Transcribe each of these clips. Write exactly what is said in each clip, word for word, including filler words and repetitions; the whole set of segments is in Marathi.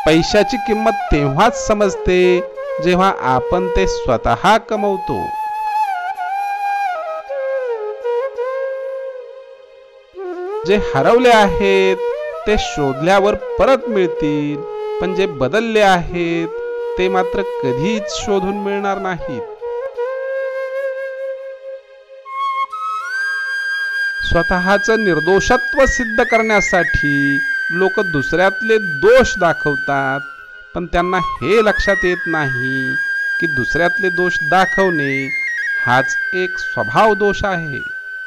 पैशाची किंमत तेव्हाच समजते जेव्हा आपण ते स्वतः कमवतो. जे हरवले आहेत ते शोधल्यावर परत मिळतील, पण जे बदलले आहेत ते मात्र कधीच शोधून मिळणार नाहीत. स्वतःचं निर्दोषत्व सिद्ध करण्यासाठी लोक दुसऱ्यातले दोष दाखवतात, पण त्यांना हे लक्षात येत नाही की दुसऱ्यातले दोष दाखवणे हाच एक स्वभाव दोष आहे.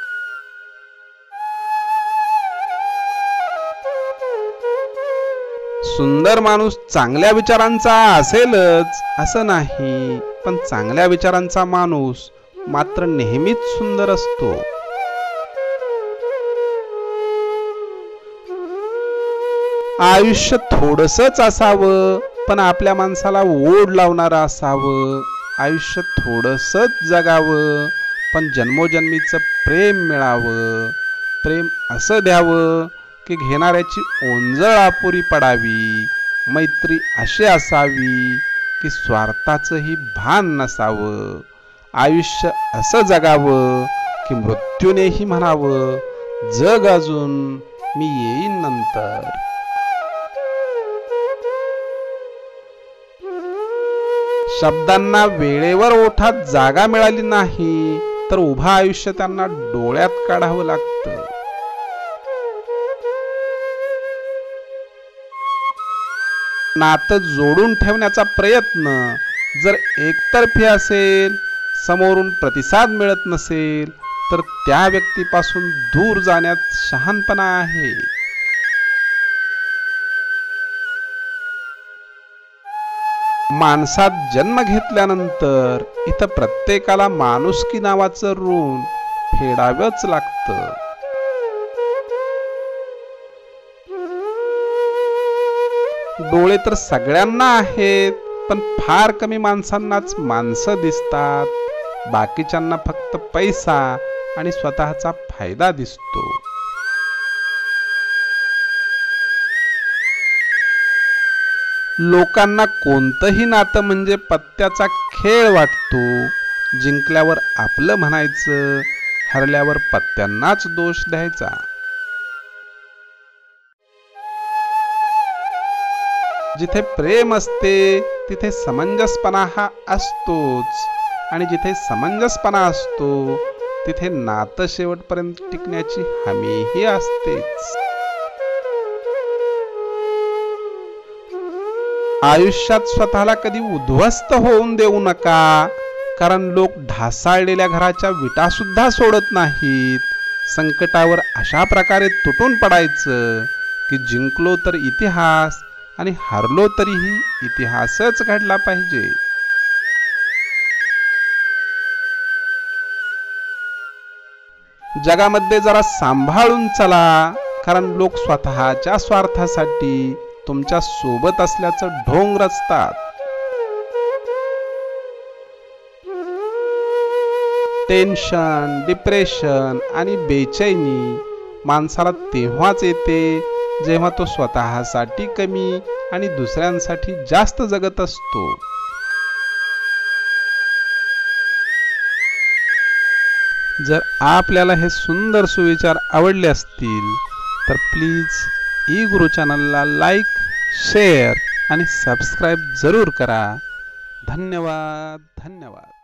सुंदर माणूस चांगल्या विचारांचा असेलच असं नाही, पण चांगल्या विचारांचा माणूस मात्र नेहमीच सुंदर असतो. आयुष्य थोडंसंच असावं, पण आपल्या माणसाला ओढ लावणारं असावं. आयुष्य थोडंसंच जगावं, पण जन्मोजन्मीचं प्रेम मिळावं. प्रेम असं द्यावं की घेणाऱ्याची ओंजळ अपुरी पडावी. मैत्री अशी असावी की स्वार्थाचंही भान नसावं. आयुष्य असं जगावं की मृत्यूनेही म्हणावं, जग अजून, मी येईन नंतर. शब्दांना वेळेवर ओठात जागा मिळाली नाही तर उभं आयुष्य त्यांना डोळ्यात काढावं लागतं. नातं जोडून ठेवण्याचा प्रयत्न जर एकतर्फी असेल, समोरून प्रतिसाद मिळत नसेल, तर त्या व्यक्तीपासून दूर जाण्यात शहाणपणा आहे. माणसात जन्म घेतल्यानंतर इथं प्रत्येकाला माणुसकी नावाचं ऋण फेडावंच लागतं. डोळे तर सगळ्यांना आहेत, पण फार कमी माणसांनाच माणसं दिसतात. बाकीच्यांना फक्त पैसा आणि स्वतःचा फायदा दिसतो. लोकांना कोणतंही नातं म्हणजे पत्त्याचा खेळ वाटतो. जिंकल्यावर आपलं म्हणायचं, हरल्यावर पत्त्यांनाच दोष द्यायचा. जिथे प्रेम असते तिथे समंजसपणा हा असतोच, आणि जिथे समंजसपणा असतो तिथे नातं शेवटपर्यंत टिकण्याची हमीही असतेच. आयुष्यात स्वतःला कधी उद्ध्वस्त होऊन देऊ नका, कारण लोक ढासाळलेल्या घराच्या विटा सुद्धा सोडत नाहीत. संकटावर अशा प्रकारे तुटून पडायचं की जिंकलो तर इतिहास आणि हारलो तरीही इतिहासच घडला पाहिजे. जगामध्ये जरा सांभाळून चला, कारण लोक स्वतःच्या स्वार्थासाठी तुमच्या सोबत असल्याचं ढोंग रचतात. टेन्शन, डिप्रेशन आणि बेचैनी माणसाला तेव्हाच येते जेव्हा तो स्वतःसाठी कमी आणि दुसऱ्यांसाठी जास्त जगत असतो. जर आपल्याला हे सुंदर सुविचार आवडले असतील तर प्लीज ई गुरु चॅनलला लाईक, शेअर आणि सबस्क्राईब जरूर करा. धन्यवाद धन्यवाद.